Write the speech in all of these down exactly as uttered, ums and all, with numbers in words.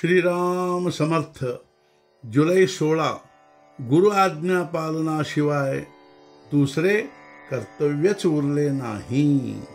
श्रीराम समर्थ. जुलै सोळा. गुरु आज्ञा पालनाशिवाय दुसरे कर्तव्यच उरले नाही.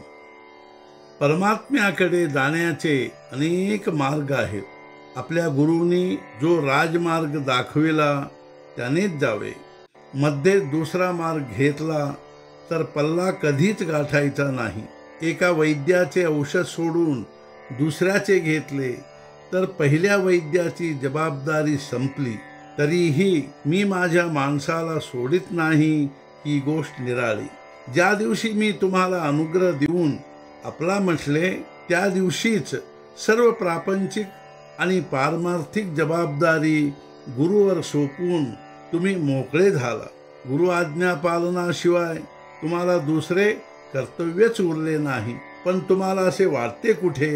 परमात्म्याकडे जाण्याचे अनेक मार्ग आहेत. आपल्या गुरुनी जो राजमार्ग दाखविला त्यानेच जावे. मध्ये दुसरा मार्ग घेतला तर पल्ला कधीच गाठायचा नाही. एका वैद्याचे औषध सोडून दुसऱ्याचे घेतले तर पहिल्या वैद्याची जबाबदारी संपली. तरीही मी माझ्या माणसाला सोडित नाही ही गोष्ट निराळी. ज्या दिवशी मी तुम्हाला अनुग्रह देऊन आपला म्हटले त्या दिवशीच सर्व प्रापंचिक आणि पारमार्थिक जबाबदारी गुरुवर सोपवून तुम्ही मोकळे झाला. गुरु आज्ञा पालनाशिवाय तुम्हाला दुसरे कर्तव्यच उरले नाही. पण तुम्हाला असे वाटते कुठे?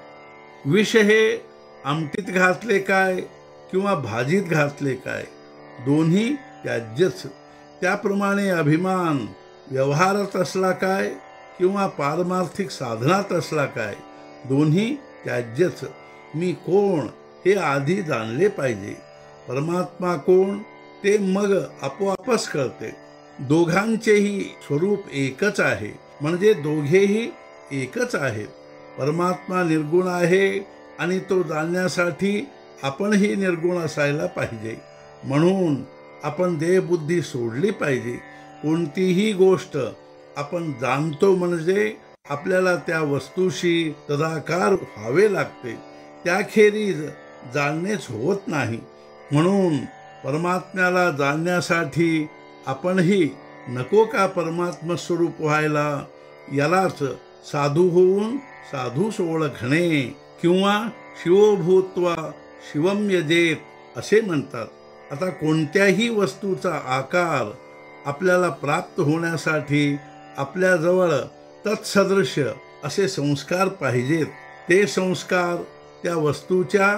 विष हे आमटीत घातले काय किंवा भाजीत घातले काय, दोन्ही त्याज्यच. त्याप्रमाणे अभिमान व्यवहारात असला काय किंवा पारमार्थिक साधनात असला काय, दोन्ही त्याज्यच. मी कोण हे आधी जाणले पाहिजे. परमात्मा कोण ते मग आपोआपच कळते. दोघांचेही स्वरूप एकच आहे, म्हणजे दोघेही एकच आहेत. परमात्मा निर्गुण आहे आणि तो जाणण्यासाठी आपणही निर्गुण असायला पाहिजे. म्हणून आपण देहबुद्धी सोडली पाहिजे. कोणतीही गोष्ट आपण जाणतो म्हणजे आपल्याला त्या वस्तूशी तदाकार व्हावे लागते. त्याखेरीज जाणणेच होत नाही. म्हणून परमात्म्याला जाणण्यासाठी आपणही नको का परमात्म स्वरूप व्हायला? यालाच साधू होऊन साधूस ओळखणे किंवा शिवो भूत्वा शिवम यजेत असे म्हणतात. आता कोणत्याही वस्तूचा आकार आपल्याला प्राप्त होण्यासाठी आपल्याजवळ तत्सदृश्य असे संस्कार पाहिजेत. ते संस्कार त्या वस्तूच्या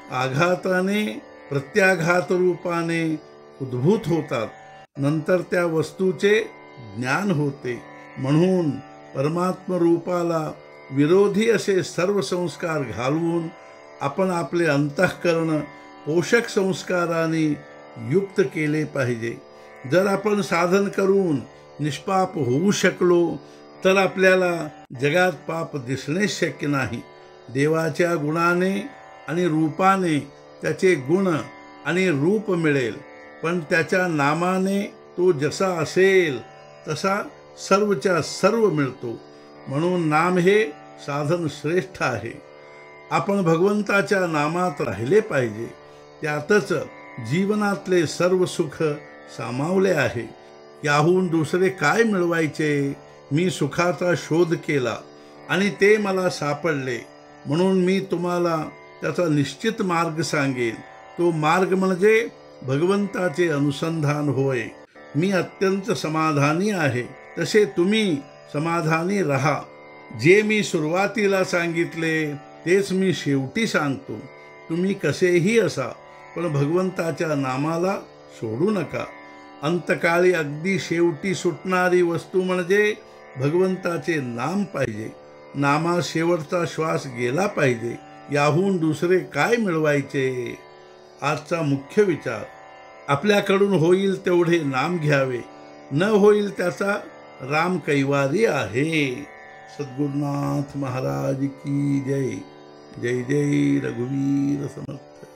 आघाताने प्रत्याघात रूपाने उद्भूत होतात. नंतर त्या वस्तूचे ज्ञान होते. म्हणून परमात्म रूपाला विरोधी असे सर्व संस्कार घालवून आपण आपले अंतःकरण पोषक संस्काराने युक्त केले पाहिजे. जर आपण साधन करून निष्पाप होऊ शकलो तर आपल्याला जगात पाप दिसणे शक्य नाही. देवाच्या गुणाने आणि रूपाने त्याचे गुण आणि रूप मिळेल, पण त्याच्या नामाने तो जसा असेल तसा सर्वच्या सर्व मिळतो. म्हणून नाम हे साधन श्रेष्ठ आहे. आपण भगवंताच्या नामात राहिले पाहिजे. त्यातच जीवनातले सर्व सुख सामावले आहे. याहून दुसरे काय मिळवायचे? मी सुखाचा शोध केला आणि ते मला सापडले. म्हणून मी तुम्हाला त्याचा निश्चित मार्ग सांगेन. तो मार्ग म्हणजे भगवंताचे अनुसंधान होय. मी अत्यंत समाधानी आहे, तसे तुम्ही समाधानी रहा. जे मी सुरुवातीला सांगितले तेच मी शेवटी सांगतो. तुम्ही कसेही असा, पण भगवंताच्या नामाला सोडू नका. अंतकाळी अगदी शेवटी सुटणारी वस्तू म्हणजे भगवंताचे नाम पाहिजे. नामा शेवटचा श्वास गेला पाहिजे. याहून दुसरे काय मिळवायचे? आजचा मुख्य विचार, आपल्याकडून होईल तेवढे नाम घ्यावे, न होईल त्याचा राम कैवारी आहे. सद्गुरुनाथ महाराज की जय. जय जय रघुवीर समर्थ.